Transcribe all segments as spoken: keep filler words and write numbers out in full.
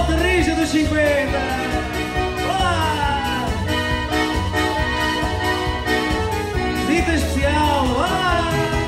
malta rija dos cinquenta. Olá! Visita especial. Olá!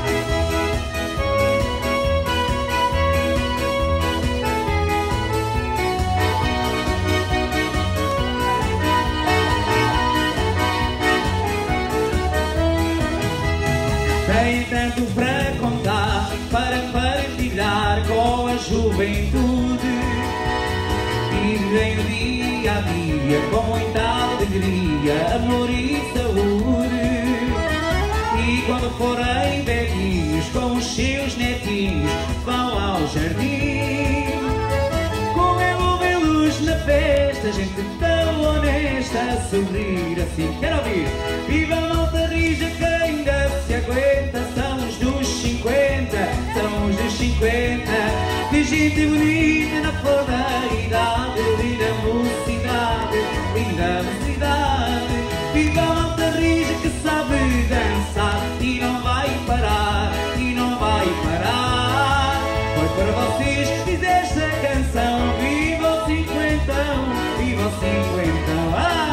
Tem tanto para contar, para partilhar com a juventude. Vivem o dia a dia com muita alegria, amor e saúde. E quando forem velhinhos com os seus netinhos, vão ao jardim. Com ele vê-los na festa, gente tão honesta a sorrir assim. Quero ouvir! Viva a malta rija que ainda se aguenta, são os dos cinquenta, são os dos cinquenta. De gente bonita na flor da idade, linda mocidade, linda mocidade. Viva a malta rija que sabe dançar e não vai parar, e não vai parar. Foi para vocês que fiz esta canção. Viva o cinquentão, viva o cinquentão. Ah!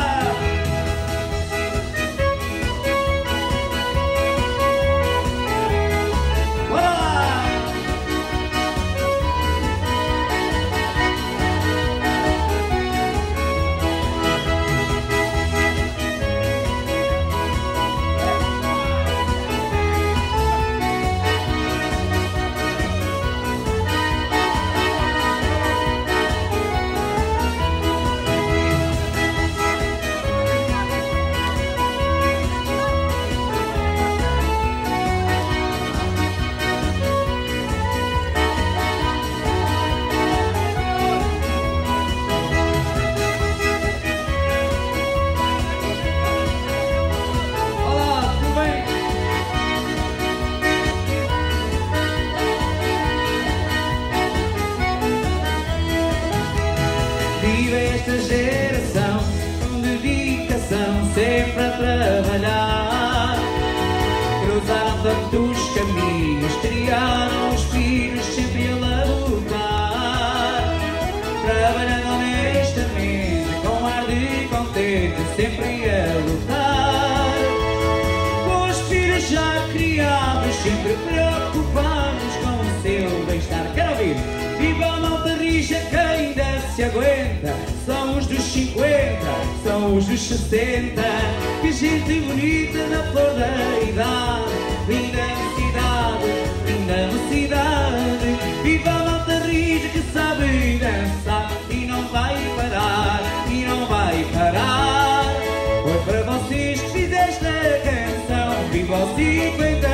Viva esta geração com dedicação, sempre a trabalhar. Cruzaram tantos caminhos, criaram os filhos sempre a labutar. Trabalhando honestamente, com ar de contente, sempre a lutar. Com os filhos já criados, sempre preocupados com o seu bem-estar. Quero ouvir! Viva a malta rija que ainda se aguenta, são os dos cinquenta, são os dos sessenta. Que gente bonita na flor da idade, linda mocidade, linda mocidade. Viva a malta rija que sabe dançar e não vai parar, e não vai parar. Foi para vocês que fiz esta canção. Viva o cinquenta.